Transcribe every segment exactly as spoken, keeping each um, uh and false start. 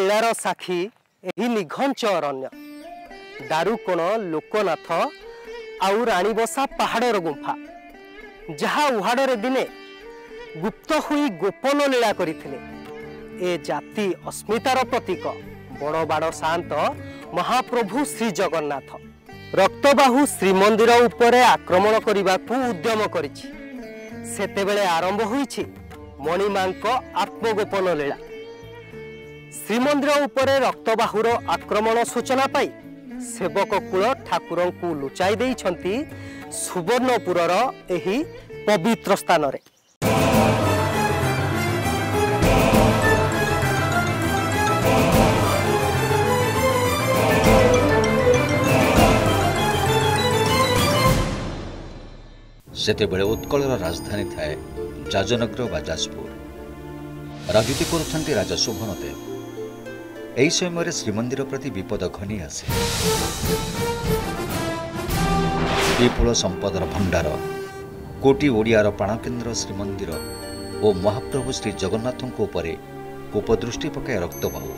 लीलार साक्षी एही निघंच अरण्य दारुकोण लोकनाथ आउ राणीबसा पहाड़र गुंफा जहा उहाड़े दिने गुप्त हुई गोपन लीला करथिले। ए जाति अस्मितार प्रतीक बड़ बाड़ शांत महाप्रभु श्री जगन्नाथ रक्तबाहु श्रीमंदिर उपरे आक्रमण करने को उद्यम करिछि। सेतेबेले आरंभ होइछि मणिमांक आत्मगोपन लीला। श्रीमंदिर उपरे रक्तबाहुर आक्रमण सूचना पाई सेवक कूल ठाकुर को लुचाई देइछंती सुवर्णपुरर एही पवित्र स्थान रे। सेतेबेले उत्कलर राजधानी थाए जाजनगर बा जाजपुर। राजनीति करुछंती राजा सुभनदेव। एही समय श्रीमंदिर प्रति विपद घनी आसे। विपुल संपदर भंडार कोटी ओडियार प्राणकेन्द्र श्रीमंदिर और महाप्रभु श्री जगन्नाथों उपरे कोपदृष्टि पकाय रक्तबाहु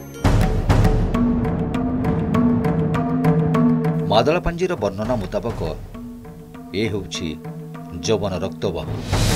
मादलापांजीर वर्णना मुताबक ए होउछि जवन रक्तबाहु।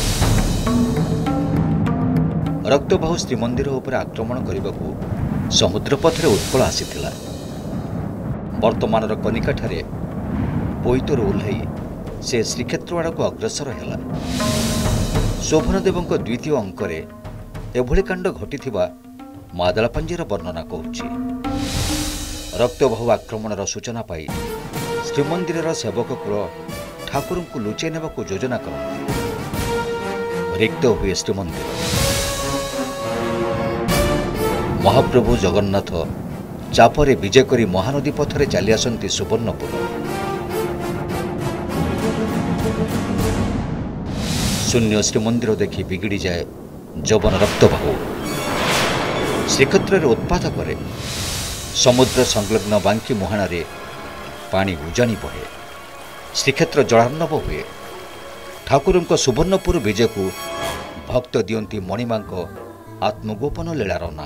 रक्तबाहु श्रीमंदिर उपर आक्रमण करने समुद्र पथरे उत्कल आसीथिला। वर्तमानर कनिका ठारे बोईतर ओह्लाई से श्रीक्षेत्र आड़ को अग्रसर है। शोभनदेव द्वितीय अंकरे एभली कांड घटी मादलापांजीर वर्णना कहूछि। रक्तबाहु आक्रमणर सूचना पाई श्रीमंदिर सेवक कुल ठाकुर को लुचाई नेबा योजना करते। रिक्त हुए श्रीमंदिर। महाप्रभु जगन्नाथ चापरे विजय करी महानदी पथरे चली आसती सुवर्णपुर। शून्य श्रीमंदिर देखि बिगिड़ी जाए जवन रक्तबाहु। श्रीक्षेत्र उत्पात करे समुद्र संलग्न बांकी मुहाण पानी उजाणी बहे। श्रीक्षेत्र जलार्णव हुए। ठाकुर सुवर्णपुर विजय को भक्त दियंती मणिमा आत्मगोपन लीलार ना।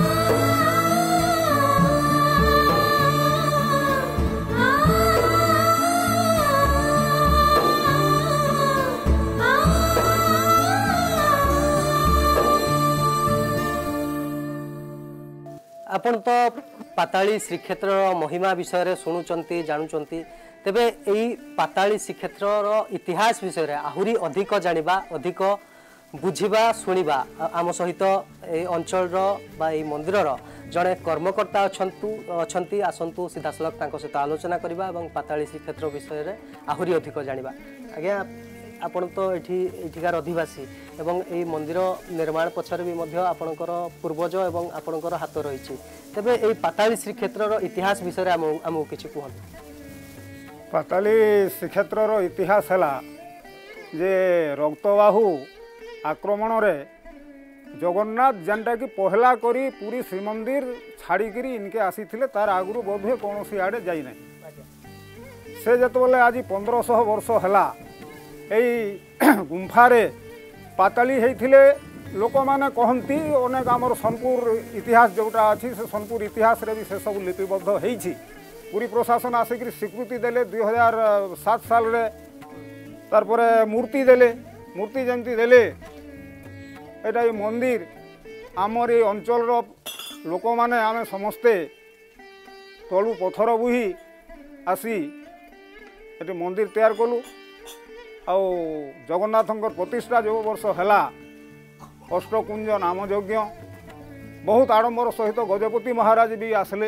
आपण तो पाताली श्रीक्षेत्र महिमा विषय शुणुचंती जानुचंती तेबे एई पाताली श्रीक्षेत्र इतिहास विषय आहुरी अधिक जानिबा अधिक बुझिबा शुणिबा आम सहित ए अंचल बा ए मंदिर जड़े कर्मकर्ता अछंतु अछंती आसंतु सीधासलख तांको सहित आलोचना करबा एवं पाताली श्रीक्षेत्र विषय आहुरी अधिक जानिबा। आज्ञा आपण तो एठी एठिकार अधिवासी एवं ए मंदिर निर्माण पछर भी मध्य आपणकर पूर्वज एवं आपणकर हाथ रही। तेबे ए पाताली श्रीक्षेत्र इतिहास विषय आम आम किछि कहंतु। पाताली श्रीक्षेत्र इतिहास है जे रक्तबाहु आक्रमण रे जगन्नाथ जेनटा कि पहला करी पूरी श्रीमंदिर छाड़िकी इनके आसी थिले तार आगु बोधे कौन आड़े जाई ना से जिते आज पंद्रह सौ वर्ष है गुंफारे पाताली होते लोक मैंने कहती अनेक आमर सोनपुर इतिहास जोटा अच्छी से सोनपुर इतिहास रे भी से सब लिपिबद्ध होती। पूरी प्रशासन आसिक स्वीकृति देले दुई हजार सात साल रे तारपरे मूर्ति देले मूर्ति जमती देले एटा ये मंदिर आमर ये अंचल लोक मैंने आम समस्ते तलु पथर बुही आसी ये मंदिर तैयार कलु। आ जगन्नाथ प्रतिष्ठा जो वर्ष है अष्टकुंज नाम यज्ञ बहुत आडंबर सहित गजपति महाराज भी आसले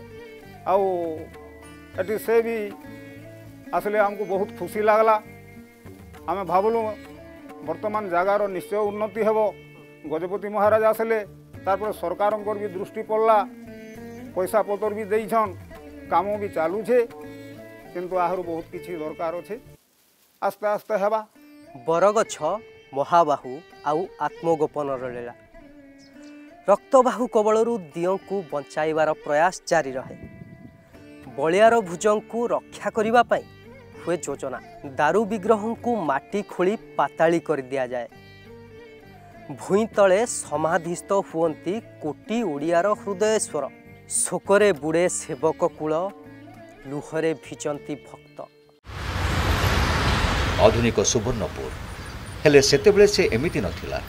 आठी से भी आसले आमको बहुत खुशी लगला। आम भावलु वर्तमान जगार निश्चय उन्नति हेब। गजपति महाराज आसले तारपर सरकार भी दृष्टि पड़ला पैसा पतर भी देछन काम भी चालूछे किंतु आहर बहुत किछि दरकार अच्छे आस्ते आस्ते हेबा। बरगछ महाबाहु आउ आत्मगोपन लीला रक्तबाहु कबलरू दियों को बचाइबार प्रयास जारी रहे। बलियार भुजं को रक्षा करिबा पई हुए योजना दारू विग्रह को माटी खोली पाताली कर दिया जाए। भूई तले समाधिस्थ हुअन्ति कोटी ओडियार हृदयेश्वर शोकरे बुड़े सेवक कूल लुहरे भिजंती भक्त। आधुनिक सुवर्णपुर हेले सेतेबेले से एमिति नथिला।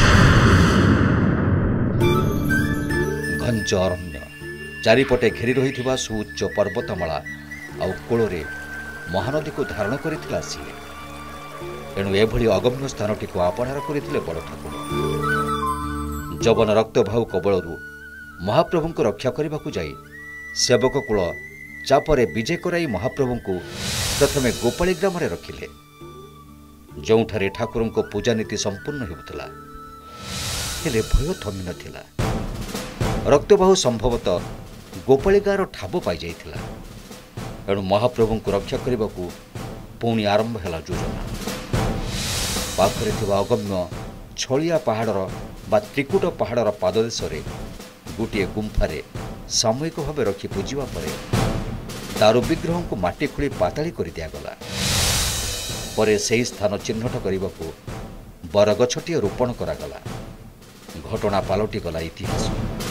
घंच अरण्य चारिपटे घेरी रही सुउच्च पर्वतमाला आउ कोଳରେ महानदी को धारण करथिला सिए। एणु एभली अगम्य स्थानटी को आपणार करथिले बड़ ठाकुर। जवन रक्तभाव कबलरू महाप्रभु को रक्षा करने को जाई सेवक कूल चापरे विजय कराई महाप्रभु को प्रथमे गोपाली ग्राम में रखिले, जोठारे ठाकुर को पूजा नीति संपूर्ण होता। हेले भय थमी नथिला। रक्तबाहु संभवतः गोपाली गाँव ठाब पाई जाइथिला। एणु महाप्रभु को रक्षा करने को पुणी आरंभ है योजना। पाखरे थिबा अगम्य छलिया पहाड़र बा त्रिकुट पहाड़र पाददेश गोटे गुंफारे सामूहिक भाव रखी पूजिबा परे दारु विग्रह को माटी खोली पाताली कर दिगला। परे सही स्थान चिन्हट करने को बरगछटी रोपण करागला। घटना पालटि गला इतिहास।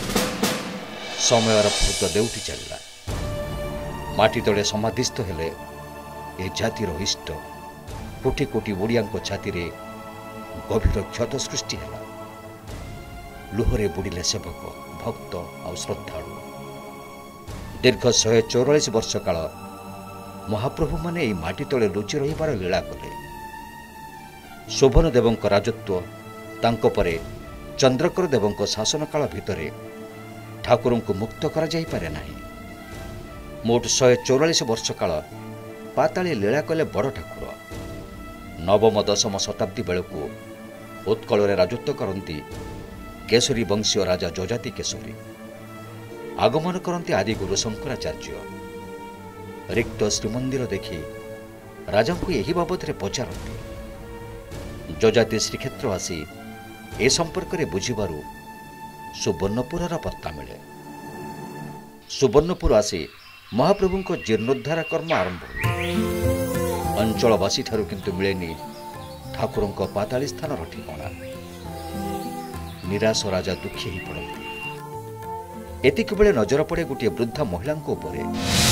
समयर फुट देउटी चलला। माटी तले समाधिस्थ हेले ए जातिर इष्ट कोटी कोटी ओडिया छाती रे गभीर क्षत सृष्टि है। लुहरे बुड़िले सेवक भक्त और श्रद्धालु। दीर्घ शहे चौरालीस वर्ष काल महाप्रभु माने एई माटी तले लुचि रहिबार लीला कले। शोभन देवों राजत्व तांको परे चंद्रकर देवों शासन काल भितरे ठाकुर को मुक्त करा जाई पारे नाही। मोट शहे चौरालीस वर्ष काल पाताली लीला कले बड़ ठाकुर। नवम दशम शताब्दी बेलू उत्कल राजत्व करती केशरी वंशीय राजा जजाति केशरी। आगमन करती आदिगुरु शंकराचार्य। रिक्त श्रीमंदिर देखि राजा को यही बाबद पचारती। जजाति श्रीक्षेत्र आसी ए संपर्क में बुझिबारु सुवर्णपुर पत्ता मिले। सुवर्णपुर आसी महाप्रभु को जीर्णोद्धार कर्म आरंभ हुए। अंचलवासी ठारू किंतु मिलेनी ठाकुर पाताली स्थान ठिकाना। निराश राजा दुखी ही पड़ती। एतिक बेले नजर पड़े गोटे वृद्धा महिला उपरे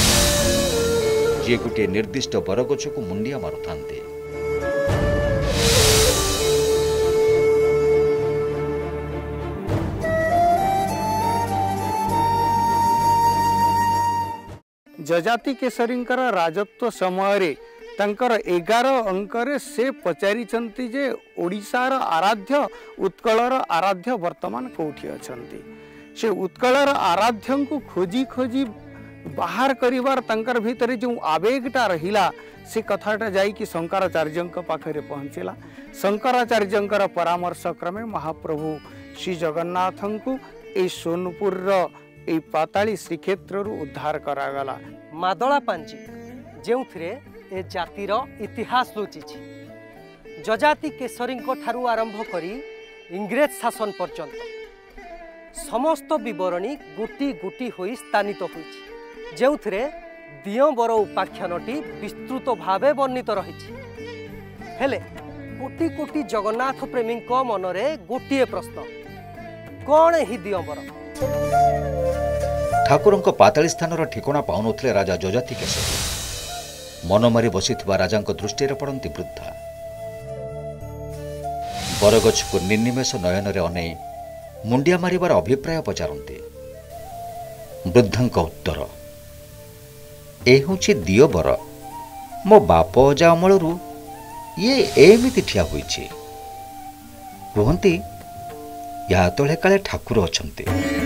जी गोटे निर्दिष्ट बरगछ को मुंडिया मारुथांते। जजाति केशरींकर राजत्व समय तंकर एगार अंकरे से पचारिचंती जे ओडिशार आराध्य उत्कलर आराध्य वर्तमान कोठी अछंती। से उत्कलर आराध्य को खोजी खोजी बाहर करिवार तंकर भीतर जो आवेगटा रहिला से कथाटा जाई कि शंकराचार्यंक पाखरे पहुंचला। शंकराचार्यंकर परामर्श क्रमे महाप्रभु श्री जगन्नाथंकु ए सोनपुर ए पाताली श्रीक्षेत्र उद्धार करागला। मादला पांजी जेउथिरे ए जातिर इतिहास लुचि। जजाति केशरी ठारू आरंभ करी इंग्रेज शासन पर्यंत समस्त विवरणी गोटी गोटी होई स्थानित होइछि। जेउथिरे दियंबर उपाख्यानटी विस्तृत भावे वर्णित रहिछि। हेले कोटी कोटी जगन्नाथ प्रेमी मनरे गोटे प्रश्न, कौन ही दियंबर? ठाकुर पाताली स्थान ठिकाना पाउनथले राजा जजाति केशरी। मनमारी बसी राजा दृष्टि पड़ती वृद्धा। बरगछ को निर्निमेष नयन अनै मुंडिया मारिबार अभिप्राय पचारती। वृद्धा उत्तर, ए हूँ दियबर। मो बाप अजा अमलू ये एमिति ठिया होइछि। कहती या तले काले ठाकुर अछंती।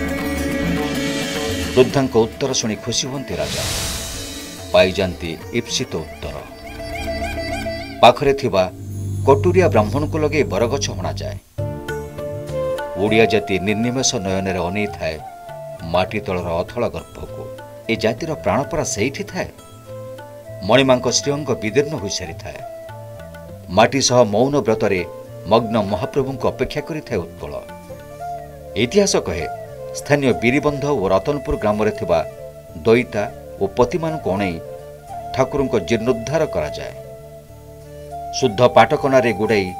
वृद्धा उत्तर शुणी खुशी हुंती राजा। पाई जाती ईप्सित उत्तर। पाखरे थिबा कटुरिया ब्राह्मण को लगे बरगछ हणा जाए। ओडिया जाति निर्निमेष नयन अनै थाए माटी तलर अथल गर्भ को। ए जातिर प्राणपरा सेठी थाए। मणिमा श्रीअंग विदीर्ण हो सारी थाए। माटी सह मौन व्रतरे मग्न महाप्रभु को अपेक्षा करि थाए उत्कल। इतिहास कहे स्थानीय बीरीबंध और रतनपुर ग्राम रे थिबा दईता और पति मान को अणै ठाकुर जीर्णोद्धार करा जाए। शुद्ध पाटकना रे गुड़ाई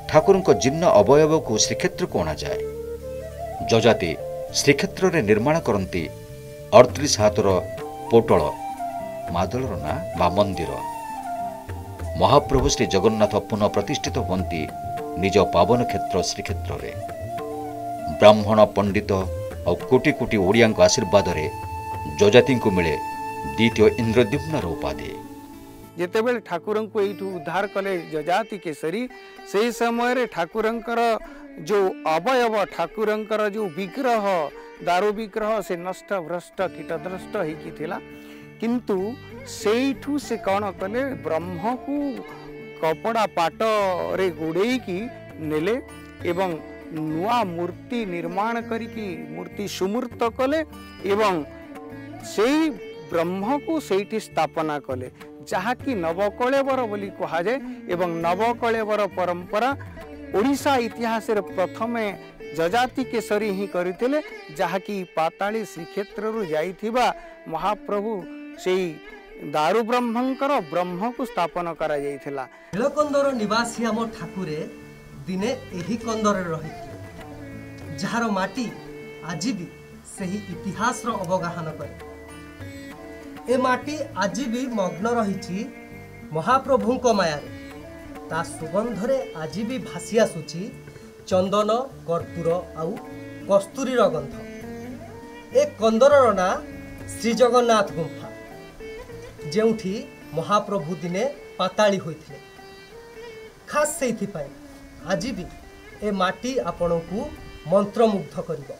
ठाकुर जीर्ण अवयव को श्रीक्षेत्र को अणाए। जजाति श्रीक्षेत्र में निर्माण करती अड़तीस हाथर पोटल मादल ना बा मंदिर। महाप्रभु श्री जगन्नाथ पुनः प्रतिष्ठित होती निज पावन क्षेत्र श्रीक्षेत्र में। ब्राह्मण पंडित और कोटि कोटि ओडिया आशीर्वाद रे जजाति को मिले द्वितीय इंद्रद्युम्न उपाधि। जितेबले ठाकुर को यू उद्धार कले जजाति केसरी से समय ठाकुर जो अवयव ठाकुर जो विग्रह दारू विग्रह से नष्ट भ्रष्ट कीटद्रष्ट होता किंतु सेठू से कौन कले ब्रह्म को कपड़ा पाट रे गुड़े की नेले एवं नुआ मूर्ति निर्माण करिकी मूर्ति सुमूर्त कले एवं से ब्रह्म को सेठी स्थापना कले जहाँकि नवकलेवर बोली कहा जाए एवं नवकलेवर परंपरा ओडिशा इतिहास रे प्रथम जजाति केसरी ही करथिले जहाँकि पाताली श्रीक्षेत्र रु जाइथिबा महाप्रभु से दारू ब्रह्मंकर ब्रह्म को स्थापन करा जाइथिला। नीलकंदर निवासी आम ठाकुरे दिने एही कंदर रही जार माटी आज भी सही इतिहास रो अवगाहन करे। ए माटी आज भी मग्न रही महाप्रभु माया ता सुगंधरे आज भी भासी आसुची चंदन कर्पूर आउ कस्तूरी गंध। ए कंदर ना श्री जगन्नाथ गुंफा जेउठी महाप्रभु दिने पाताली होइथिले। खास सेइथि पाई आज भी ए माटी आपण को मंत्रमुग्ध करिबो।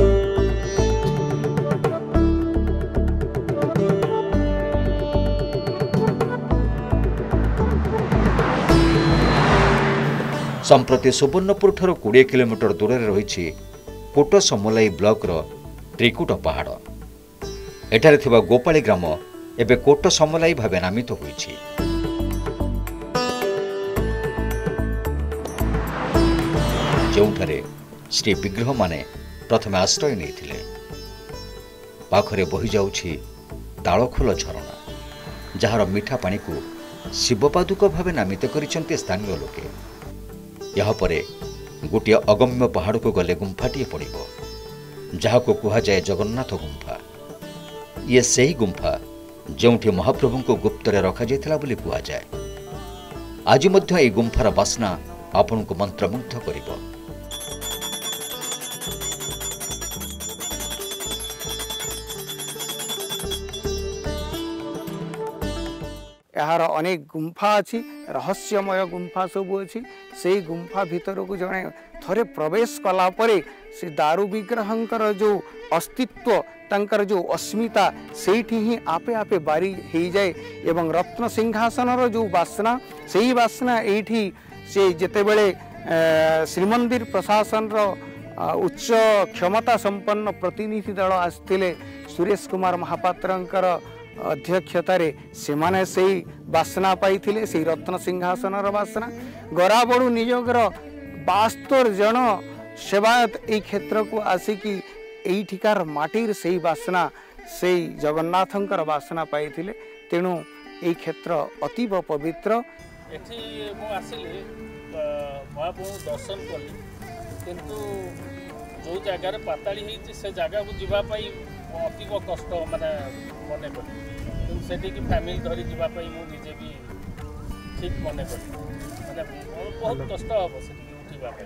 संप्रति सुवर्णपुर ठार कोड़े किलोमीटर दूर में रही कोट समलाई ब्लॉक रो त्रिकुट पहाड़। एठारे थिबा गोपाली ग्राम एबे कोट समलाई भावे नामित होईछि। जोंठारे श्री विग्रह माने प्रथमे आश्रय नेइथिले। पाखरे बहि जाउछि तालखोल झरणा जहार मीठा पानी को शिवपादुक भावे नामित करिसंते स्थानीय लोके। यहाँ पर गोटे अगम्य पहाड़ को गले गुंफाटी पड़ो जहाँ को कह जाए जगन्नाथ गुंफा। ये सही गुंफा जोठी महाप्रभु को गुप्तरे रखा जाइथिला बोली कह जाए। आज मध्य ए गुंफार बासना आपण को मंत्रमुग्ध करिबो। यार अनेक गुंफा अच्छी रहस्यमय गुंफा सब अच्छी से गुंफा भीतर को जड़े थरे प्रवेश कला परे से दारू विग्रहंकर जो अस्तित्व तंकर जो अस्मिता सेठी ही आपे आपे बारी हो जाए एवं रत्न सिंहासन रो जो वासना से ही वासना एठी से जेतेबेले श्रीमंदिर प्रशासन रो उच्च क्षमता संपन्न प्रतिनिधि दल आसथिले सुरेश कुमार महापात्रंकर अध्यक्षतारे सेमाने से बासना पाइथिले से रत्न सिंहासन बासना गराबड़ू निजोगर बास्तर जन सेवायत ए क्षेत्र को आसिकी एठिकार माटीर से बासना से जगन्नाथंकर बासना पाइथिले। तेणु ए क्षेत्र अतीव पवित्र। एठी मो आसिले महाप्रभु दर्शन कली किंतु जो जगार पाताली होती से जगह को जीवाई अतीव कष्ट माने मने करी सेठी की फैमिली धरी जीवाई मुझे भी ठीक मने करी माने बहुत कष्ट हम सेठी उठीबाई।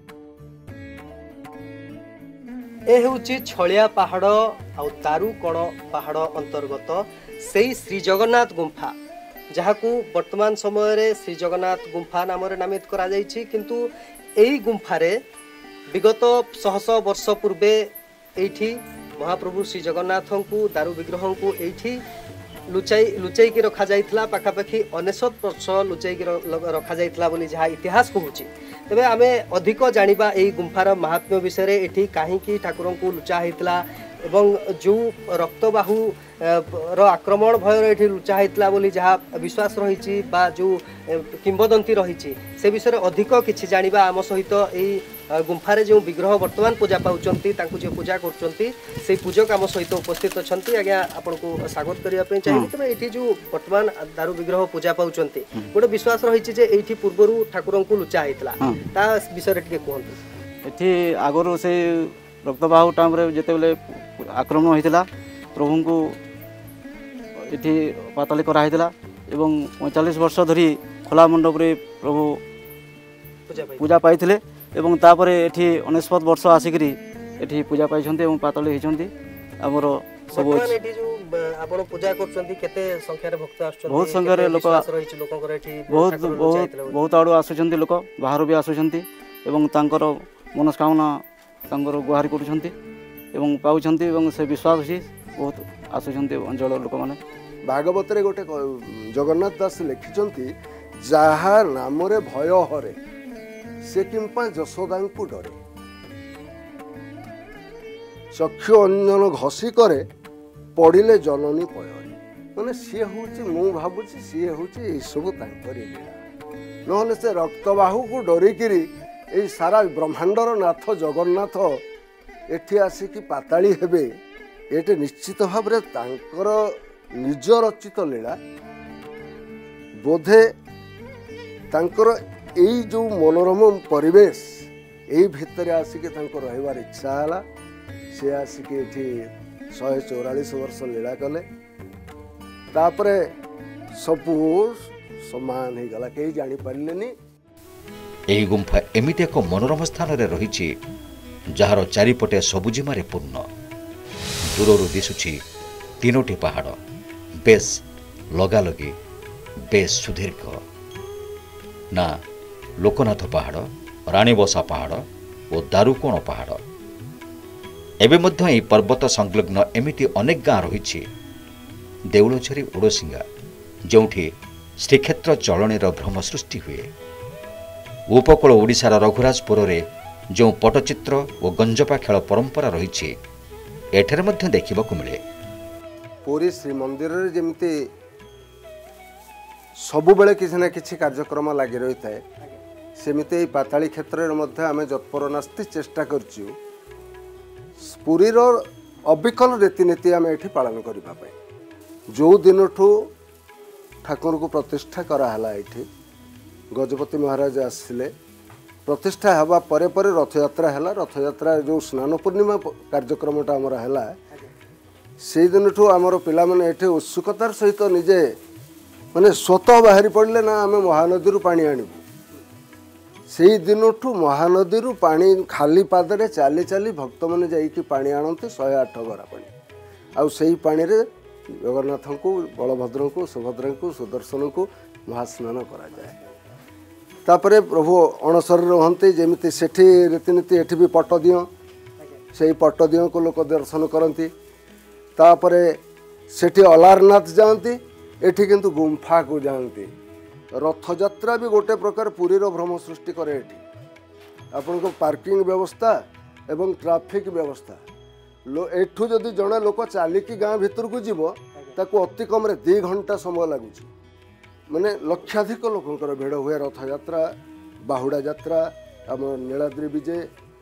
ए होची छलिया पहाड़ आ दारूकण पहाड़ अंतर्गत से श्री जगन्नाथ गुंफा जहाँ को वर्तमान समय रे श्री जगन्नाथ गुंफा नाम नामित करा जाइछि। किंतु एही गुंफारे विगत शह शह वर्ष पूर्वे एठी महाप्रभु श्री जगन्नाथ को दारू विग्रह को एठी लुचाई लुचाई की रखा जाइथिला। पाखापाखि अनेशत वर्ष लुचाई की रखा जाइथिला बोली जहाँ इतिहास कहूँ। तेबे आमे अधिक जानिबा एही गुंफार महात्म्य विषय रे एठी काहींकी ठाकुर को लुचा होइतिला एवं जो रक्तबाहु रो आक्रमण भय ये लुचा होता बोली जहाँ विश्वास रही जो किंवदंती रही से विषय अधिक किसी जाना आम सहित यही गुंफारे जो विग्रह वर्तमान पूजा पाँच जो पूजा कर पूजक आम सहित उपस्थित अच्छा आज्ञा आपन को स्वागत करने चाहिए तेज ये जो वर्तमान दारू विग्रह पूजा पाँच गोटे विश्वास रही ये पूर्वर ठाकुर को लुचा होता विषय कहते ये आगर से रक्तबाहु टाइम जिते आक्रमण होता प्रभु को ये पाताली कराई एवं पैंतालीस वर्ष धरी खोला मंडप रे प्रभु पूजा पाई एवं तापर ये अनेशत वर्ष आसिक पूजा पाई पाताली होती आमर सब पूजा संख्यार भक्त बहुत संख्यार लोक बहुत बहुत बहुत आड़ू आसुंच लोक बाहर भी आसुंच एवं मनस्कामना गुहारि कर पाँच से विश्वास अच्छी बहुत आसुंच अंचल लोक मैंने भागवत रे गोटे जगन्नाथ दास लिखिं जहाँ नाम भय हरे से किंपा यशोदा को डरे चक्षु अंजन घसी करे पड़े जननी पयरे मैंने सी हूँ मु भावुँ सी हूँ सब लीला ना से रक्तबाहु को डरिकी ये सारा ब्रह्मांडर नाथ जगन्नाथ एठी आसिकी पाताली हेबे ये निश्चित भाव निज रचित लीला बोधे तांकर यही जो मनोरम परिवेश यही भितर आसिक रही इच्छा है सी आसिक शहे चौरालीस वर्ष लीला कले तापरे सब समान हो गला कहीं जानी पारे। यही गुंफा एमिति एक मनोरम स्थान रे रही जार चारिपटे सबुजिमारे पूर्ण दूररू दिशुछि तीनोटी पहाड़ बेस लगालगी बेस सुदीर्घ ना लोकनाथ पहाड़ राणीबसा पहाड़ और दारुकोण पहाड़ एबे मध्य यह पर्वत संलग्न एमिति अनेक गाँ रही देउलझरी ओडसिंगा जोठी श्रीक्षेत्र चलणीर भ्रम सृष्टि हुए उपकूल ओडिशार रघुराजपुर रे जो पटचित्र और गंजपा खेल परंपरा रही एठारे मध्य देखा मिले पुरी श्रीमंदिर जमती सबु बेले किसी ना किसी कार्यक्रम लगी रही है सेमती पाताली क्षेत्र में आम जत्पर नास्ति चेष्टा करचु पुरीर अविकल रीतिनीति आम ये पालन करने जो दिन ठू ठाकुर को प्रतिष्ठा कराला ये गजपति महाराज आसिले प्रतिष्ठा हवा परे परे रथयात्रा है रथयात्रा जो स्नान पूर्णिमा कार्यक्रमटा आमर है से दिन ठू आमर पिला माने एठे उत्सुकतार सहित निजे माने स्वतः बाहरी पड़े ना आम महानदी पानी आणबू से दिन ठू महानदी पानी खाली पादरे चाली चाली भक्त मैंने जाइए पानी आणते शहे आठ गरा पानी आउ से पानी रे जगन्नाथ को बलभद्र को सुभद्रा को सुदर्शन को महास्नान करा जाए तापरे प्रभु अणसर रुहंती जमी से रीतिनीति एठी भी पट दियो से पट दियो को लोक दर्शन करती तापरे सेठी अलारनाथ जाती एठी किंतु गुंफा को जाती रथयात्रा भी गोटे प्रकार पुरीर भ्रम सृष्टि करे एठी आपन को पार्किंग व्यवस्था एवं ट्रैफिक व्यवस्था लो एठू जदि जड़े लोक चलिकी गाँ भितर को जीव ताकू अति कम रे दी घंटा समय लगुच माने लक्षाधिक लोकंकर भिड़ हुए रथयात्रा बाहुड़ा यात्रा आम नीलाद्री विजय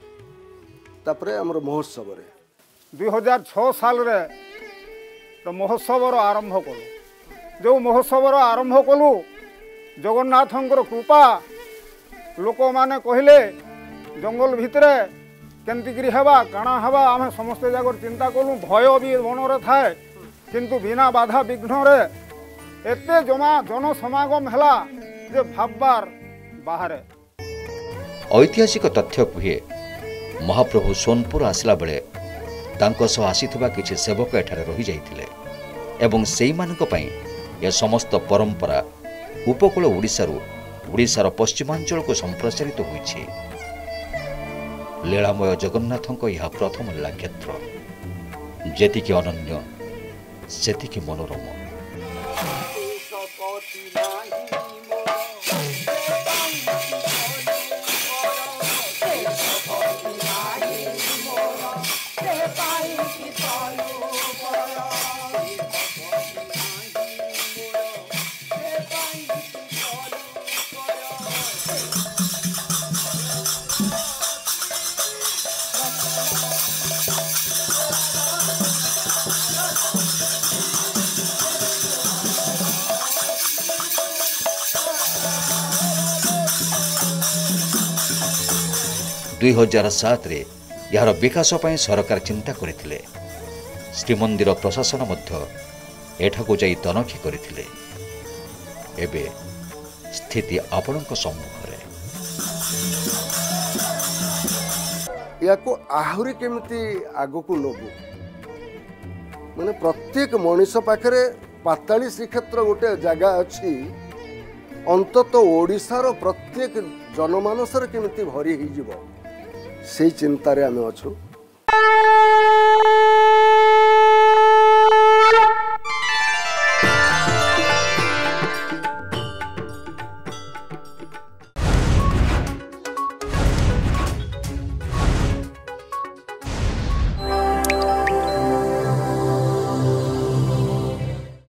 तापरे आमर महोत्सव रे दुई हजार छः साल रे तो महोत्सव आरंभ कलु जो महोत्सव आरंभ कलु जगन्नाथंकर कृपा लोक माने कहले जंगल भितरे केमती हवा काଣା हवा आम समस्ते जाकर चिंता कलु भय भी मन थाए किंतु बिना बाधा विघ्न रे एते जमा जन समागम है जे भाबबार बाहर ऐतिहासिक तथ्य कहे महाप्रभु सोनपुर आसला बेले तांको सह आसीथिबा किछि सेवक एठारे रही जाइथिले एवं सेई मानक पई ए समस्त परंपरा उपकूल ओडिशारू ओडिशार पश्चिमांचल को संप्रसारित होइछि। लीलामय जगन्नाथंको यह प्रथम लीला क्षेत्र जेतिकी अनन्य सेतिकी मनोरम। Bye. दुई हजार सात रे यार विकास ପାଇଁ सरकार चिंता करथिले। श्रीमंदिर प्रशासन मध्य एठाको जाई तनखी करथिले। एबे स्थिति आपणक सम्मुखरे। याको आहुरी केमिति आगको नबु माने प्रत्येक मनीष पाखरे पाताली श्रीक्षेत्र गोटे जगह अच्छी अंतत ओडिशार प्रत्येक जनमानसर केमिति भरी ही जीव से चिंतारे आमे अछु।